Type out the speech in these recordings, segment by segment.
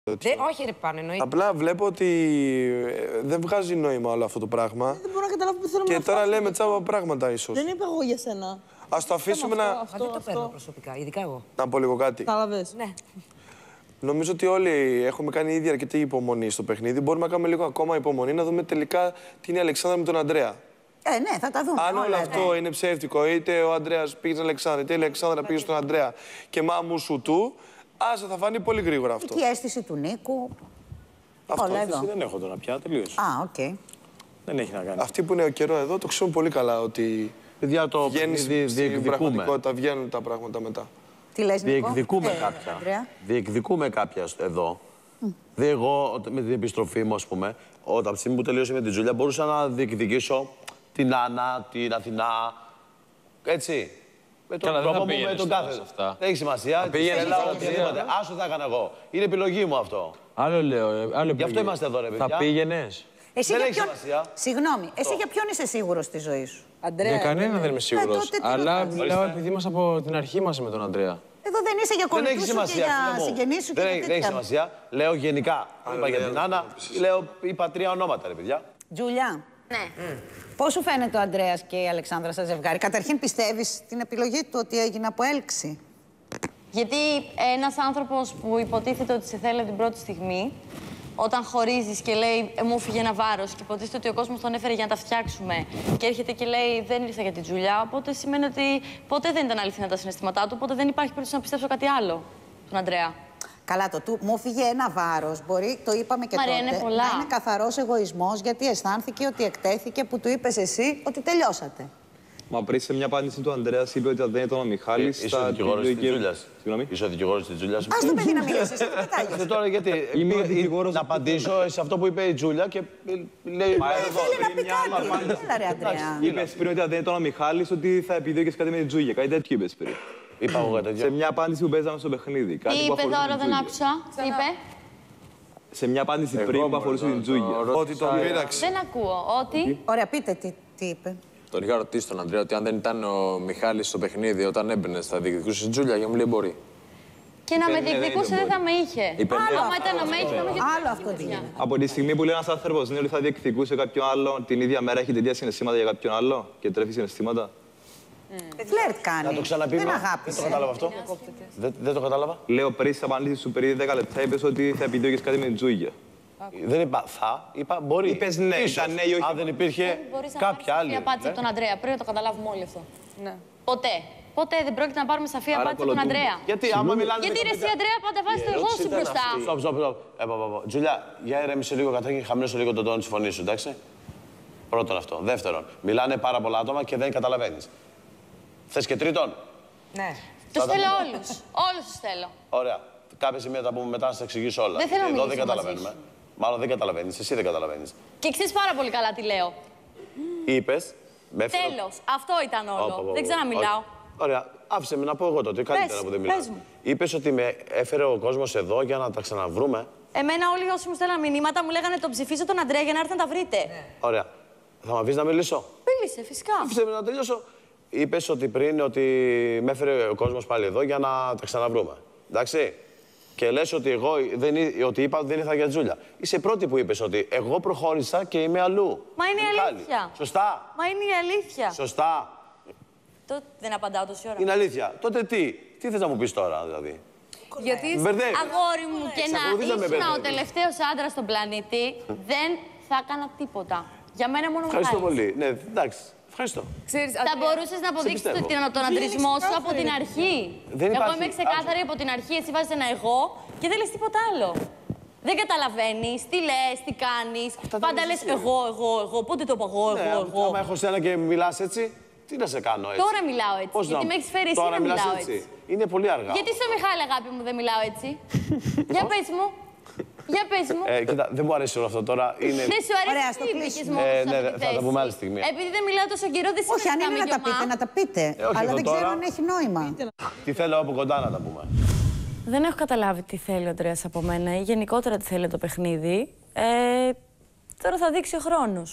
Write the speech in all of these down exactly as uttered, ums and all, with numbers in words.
Δε, όχι ρε πάνω, εννοείται. Απλά βλέπω ότι δεν βγάζει νόημα όλο αυτό το πράγμα. Δεν μπορώ να καταλάβω που θέλουμε και να τώρα φτάσουμε. λέμε τσάμπα πράγματα ίσως. Δεν είπα εγώ για σένα. Ας το αφήσουμε να... Αυτό, αυτό, δεν το παίρνω προσωπικά, ειδικά εγώ. Να πω λίγο κάτι. Κατάλαβες. Ναι. Νομίζω ότι όλοι έχουμε κάνει ήδη αρκετή υπομονή στο παιχνίδι. Μπορούμε να κάνουμε λίγο ακόμα υπομονή, να δούμε τελικά τι είναι η Αλεξάνδρα με τον Αντρέα. Ε, ναι, θα τα δούμε. Αν όλο όλα, αυτό ναι. είναι ψεύτικο, είτε ο Αντρέας πήγε στην Αλεξάνδρα, είτε η Αλεξάνδρα πήγε στον Αντρέα και μάμου σου του, άσε, θα φανεί πολύ γρήγορα αυτό. Και η αίσθηση του Νίκου. Αυτό. Όλα εδώ. Δεν έχω τώρα πια, τελείωσε. Α, οκ. Okay. Δεν έχει να κάνει. Αυτοί που είναι ο καιρό εδώ το ξέρουν πολύ καλά ότι Παιδιά, το βγαίνει στην διεκδικούμε. πραγματικότητα, βγαίνουν τα πράγματα μετά. Τι λες, Νίκο? Διεκδικούμε ε, κάποια. Ανδρέα. Διεκδικούμε κάποια εδώ. Mm. Δε εγώ με την επιστροφή μου, ας πούμε, όταν από τη στιγμή που τελείωσε με την Τζούλια, μπορούσα να διεκδικήσω την Άννα, την Αθηνά. Έτσι. Με τον Καλά, δεν θα τρόπο μου, με πήγαινες τον τώρα κάθε. σε αυτά. Δεν έχει σημασία. πήγαινες Ελάω, τώρα, οτιδήποτε. Άσο θα έκανα εγώ. Είναι επιλογή μου αυτό. Άλλο λέω, άλλο Γι' αυτό είμαστε εδώ, ρε παιδιά. Θα πήγαινες. Εσύ Δεν για έχει ποιον... σημασία. Συγγνώμη, εσύ για ποιον είσαι σίγουρος στη ζωή σου? Αντρέα. Για κανένα δεν είμαι σίγουρος. τότε τι Αλλά ρωτάς? μιλάω επειδή είμαστε από την αρχή μας με τον Αντρέα. Εδώ δεν είσαι για Δεν έχει κολλητούς σου και σημασία. για φίλε μου. συγγενείς σου και Δεν για έχει- δεν έχει τέτοια. σημασία. Λέω γενικά. Είπα για την Άννα, λέω είπα τρία ονόματα, ρε παιδιά. Τζούλια. Ναι. Πώς σου φαίνεται ο Αντρέας και η Αλεξάνδρα σαν ζευγάρι? Καταρχήν πιστεύεις την επιλογή του ότι έγινε από έλξη? Γιατί ένας άνθρωπος που υποτίθεται ότι σε θέλει από την πρώτη στιγμή, όταν χωρίζεις και λέει «Ε, μου φύγε ένα βάρος» και υποτίθεται ότι ο κόσμος τον έφερε για να τα φτιάξουμε και έρχεται και λέει «Δεν ήρθα για την Τζούλια», οπότε σημαίνει ότι ποτέ δεν ήταν αληθινά τα συναισθήματά του, οπότε δεν υπάρχει περίπτωση να πιστέψω κάτι άλλο τον Αντρέα. Καλά, το του μου φύγε ένα βάρος. Μπορεί, το είπαμε και Μαρία, τότε, είναι πολλά. να είναι καθαρός εγωισμός, γιατί αισθάνθηκε ότι εκτέθηκε που του είπες εσύ ότι τελειώσατε. Μα πριν σε μια απάντηση του Ανδρέας είπε ότι αν δεν ήταν ο Μιχάλης. Είσαι ο δικηγόρος της Τζούλιας. Συγγνώμη. Είσαι ο δικηγόρος της Τζούλιας. Ας το παιδί να μιλήσει, εσύ τι πετάγεσαι. Και τώρα γιατί. Είμαι ε, δικηγόρος. Να απαντήσω σε αυτό που είπε η Τζούλια και ε, λέει. Μα εδώ. Θέλει να πει κάτι. Έλα ρε Αντρέα. Είπες πριν ότι αν δεν ήταν ο Μιχάλης ότι θα επιδίωκες κάτι με την Τζούλια. Κάτι τέτοιο είπες πριν. Είπα εγώ για Σε τέτοια. μια απάντηση που παίζαμε στο παιχνίδι. Κάτι Τι που είπε αφορούσε τώρα, την δεν Τζούλια. άκουσα. Τι είπε. Σε μια απάντηση πριν που αφορούσε την Τζούλια. Ότι τον πείραξε. Δεν ακούω. Ότι. Ωραία, πείτε τι, τι είπε. Τον είχα ρωτήσει τον Αντρέα ότι αν δεν ήταν ο Μιχάλης στο παιχνίδι όταν έμπαινε, θα διεκδικούσε την Τζούλια και μου λέει μπορεί. Και να με ναι, δεν διεκδικούσε τον δεν θα με είχε. Είπε, ναι. Άμα ήταν να με είχε, θα με είχε. Άλλο αυτό τι γίνεται. Από τη στιγμή που λέει ένας άνθρωπος είναι ότι θα διεκδικούσε κάποιον άλλο, την ίδια μέρα έχει τέτοια συναισθήματα για κάποιον άλλο και τρέφει συναισθήματα. Φλερτ κάνει. Να το ξαναπεί. Δεν μα. Δεν αγάπησε. το κατάλαβα αυτό. Δεν, δεν το κατάλαβα. Λέω πριν στην απάντηση σου περί δέκα λεπτά είπες ότι θα επιδίωκες κάτι με την Τζούλια. Δεν είπα θα, είπα μπορεί. Είπες ναι, Ίσως. ήταν ναι ή όχι. Αν δεν υπήρχε Μπορείς να κάποια πάρεις άλλη. σαφή απάντηση ναι. από τον Αντρέα. Πρέπει να το καταλάβουμε όλοι αυτό. Ναι. Ποτέ. Ποτέ δεν πρόκειται να πάρουμε σαφή Άρα απάντηση από τον κολοτούμπι. Αντρέα. Γιατί άμα μιλάνε. Γιατί με ρε τον εσύ Αντρέα πάντα βάζεις το εγώ σου μπροστά. Στοπ, στοπ, στοπ. Ε, πα, πα, πα. Τζουλιά, για ηρέμησε λίγο καταρχήν και χαμηλώσω λίγο τον τόνο τη φωνή σου, εντάξει. Πρώτον αυτό. Δεύτερον, μιλάνε πάρα πολλά άτομα και δεν καταλαβαίνει. Θε και τρίτον. Ναι. Τους θέλω όλους. Όλους τους θέλω. Ωραία. Κάποια σημεία τα πούμε μετά να σα εξηγήσω όλα. Δεν θέλω να Εδώ δεν μιλήσω μαζί καταλαβαίνουμε. σου. Μάλλον δεν καταλαβαίνει. Εσύ δεν καταλαβαίνει. Και ξέρεις πάρα πολύ καλά τι λέω. Είπε. Τέλος. Αυτό ήταν όλο. Όπα, όπα, Δεν όπα. ξαναμιλάω. Ωραία. Άφησε με να πω εγώ τότε. Καλύτερα που δεν μιλάω. πες μου. Είπε ότι με έφερε ο κόσμο εδώ για να τα ξαναβρούμε. Εμένα όλοι όσοι μου στέλναν μηνύματα μου λέγανε τον ψηφίσω τον Αντρέα για να έρθει να τα βρείτε. Ωραία. Θα με αφήσει να μιλήσω. Μίλησε, φυσικά. Άφησε με να τελειώσω. Είπε ότι πριν ότι με έφερε ο κόσμο πάλι εδώ για να τα ξαναβρούμε. Εντάξει. Και λες ότι εγώ δεν, εί- ότι είπα ότι δεν ήρθα για Τζούλια. Είσαι η πρώτη που είπες ότι εγώ προχώρησα και είμαι αλλού. Μα είναι η Μιχάλη. αλήθεια. Σωστά. Μα είναι η αλήθεια. Σωστά. Τότε δεν απαντάω τόση ώρα. Είναι αλήθεια. Τότε τι. Τι θες να μου πεις τώρα, δηλαδή. Γιατί Μπερδεύει. Αγόρι μου, και Σε να ακολουθείς να με ήσουν ο μπερδεύεις. τελευταίος άντρας στον πλανήτη, δεν θα έκανα τίποτα. Για μένα μόνο μου Ευχαριστώ χάρης. πολύ. Ναι, εντάξει. Ευχαριστώ. ξέρεις, Θα Αντρέα, μπορούσες να αποδείξεις πιστεύω. τον, τον αντρισμό σου από την αρχή. Δεν εγώ υπάρχει- είμαι ξεκάθαρη από την αρχή, εσύ βάζεις ένα εγώ και δεν λες τίποτα άλλο. Δεν καταλαβαίνεις τι λες, τι κάνεις. Πάντα λες εγώ, εγώ, εγώ. Πότε το είπα εγώ, Ναι, εγώ, εγώ. άμα έχω σένα και μιλάς έτσι, τι να σε κάνω έτσι. Τώρα μιλάω έτσι. Πώς γιατί να- με έχεις φέρει εσύ τώρα να μιλάς μιλάω έτσι. έτσι. Είναι πολύ αργά. Γιατί στο Μιχάλη, αγάπη μου, δεν μιλάω έτσι. Για πες μου. Για πες μου. Ε, κοίτα, δεν μου αρέσει όλο αυτό τώρα. Είναι... Δεν σου αρέσει Ωραία, τι στο μπήκες κλείσιμο. μόνο Ε, σε ναι, αυτή τη θα τα θέση. πούμε άλλη στιγμή. Επειδή δεν μιλάω τόσο καιρό, δεν Όχι, αν είναι να τα πείτε, να τα πείτε. Ε, όχι Αλλά εδώ δεν ξέρω τώρα. αν έχει νόημα. Τι θέλω από κοντά να τα πούμε. Δεν έχω καταλάβει τι θέλει ο Αντρέας από μένα ή γενικότερα τι θέλει το παιχνίδι. Ε, τώρα θα δείξει ο χρόνος.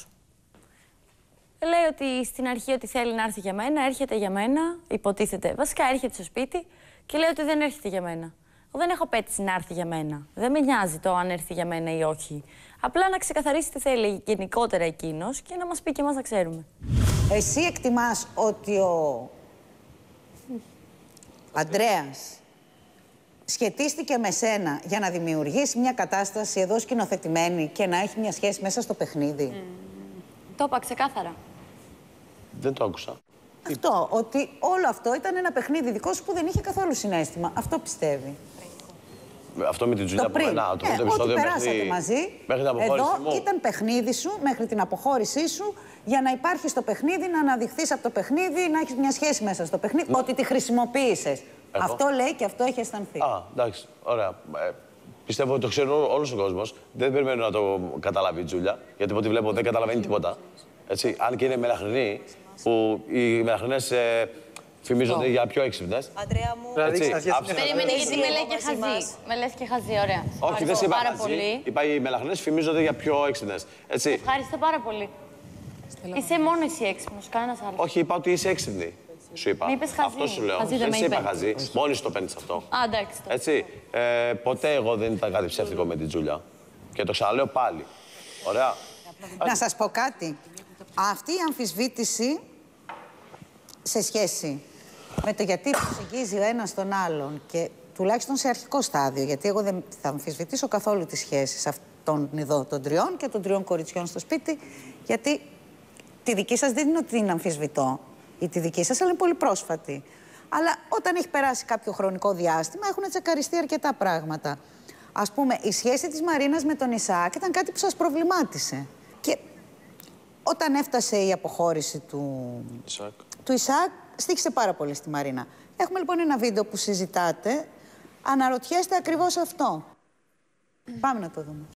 Λέει ότι στην αρχή ότι θέλει να έρθει για μένα, έρχεται για μένα, υποτίθεται. Βασικά έρχεται στο σπίτι και λέει ότι δεν έρχεται για μένα. Δεν έχω απέτηση να έρθει για μένα. Δεν με νοιάζει το αν έρθει για μένα ή όχι. Απλά να ξεκαθαρίσει τι θέλει γενικότερα εκείνος και να μας πει και εμάς να ξέρουμε. Εσύ εκτιμάς ότι ο Ανδρέας σχετίστηκε με σένα για να δημιουργήσει μια κατάσταση εδώ σκηνοθετημένη και να έχει μια σχέση μέσα στο παιχνίδι? Mm. Το είπα ξεκάθαρα. Δεν το άκουσα. Αυτό, ότι όλο αυτό ήταν ένα παιχνίδι δικό σου που δεν είχε καθόλου συναίσθημα. Αυτό πιστεύει. Αυτό με την Τζούλια Το από πριν. μένα, το Ναι, πρώτο ό,τι επεισόδιο περάσατε μέχρι, μαζί, μέχρι την αποχώρηση εδώ μου. ήταν παιχνίδι σου μέχρι την αποχώρησή σου για να υπάρχει στο παιχνίδι, να αναδειχθείς από το παιχνίδι, να έχεις μια σχέση μέσα στο παιχνίδι, ότι τη χρησιμοποίησες. Εγώ. Αυτό λέει και αυτό έχει αισθανθεί. Α, εντάξει, ωραία. Ε, πιστεύω ότι το ξέρει όλος ο κόσμος. Δεν περιμένω να το καταλάβει η Τζούλια, γιατί από ό,τι βλέπω δεν καταλαβαίνει τίποτα. Έτσι, αν και είναι μελαχρινή, που οι μελαχρινές ε, φημίζονται για πιο έξυπνες. Αντρέα μου. Έτσι, Περίμενε, γιατί με λέει και χαζή. Με λες και χαζή, ωραία. όχι, δεν σε είπα πάρα χαζή. πολύ. Είπα οι μελαχρινές φημίζονται για πιο έξυπνες. Έτσι. Ευχαριστώ πάρα πολύ. Είσαι μόνο εσύ έξυπνος, κανένας άλλος. Όχι, είπα ότι είσαι έξυπνη. Σου είπα. Μη είπες χαζή. Αυτό σου λέω. Χαζή δεν δεν με σε είπα είπε. χαζή. Μόνη σου το παίρνεις αυτό. Α, εντάξει. το. Έτσι. Ε, ποτέ εγώ δεν ήταν κάτι ψεύτικο με την Τζούλια. Και το ξαναλέω πάλι. Ωραία. Να σας πω κάτι. Αυτή η αμφισβήτηση σε σχέση με το γιατί προσεγγίζει ο ένας τον άλλον και τουλάχιστον σε αρχικό στάδιο, γιατί εγώ δεν θα αμφισβητήσω καθόλου τις σχέσεις αυτών εδώ των τριών και των τριών κοριτσιών στο σπίτι, γιατί τη δική σας δεν είναι ότι την αμφισβητώ, ή τη δική σας, αλλά είναι πολύ πρόσφατη. Αλλά όταν έχει περάσει κάποιο χρονικό διάστημα έχουν τσεκαριστεί αρκετά πράγματα. Ας πούμε, η σχέση της Μαρίνας με τον Ισαάκ ήταν κάτι που σας προβλημάτισε. Και όταν έφτασε η αποχώρηση του Ισακ. του Ισαάκ, στοίχησε πάρα πολύ στη Μαρίνα. Έχουμε λοιπόν ένα βίντεο που συζητάτε. Αναρωτιέστε ακριβώς αυτό. Πάμε να το δούμε.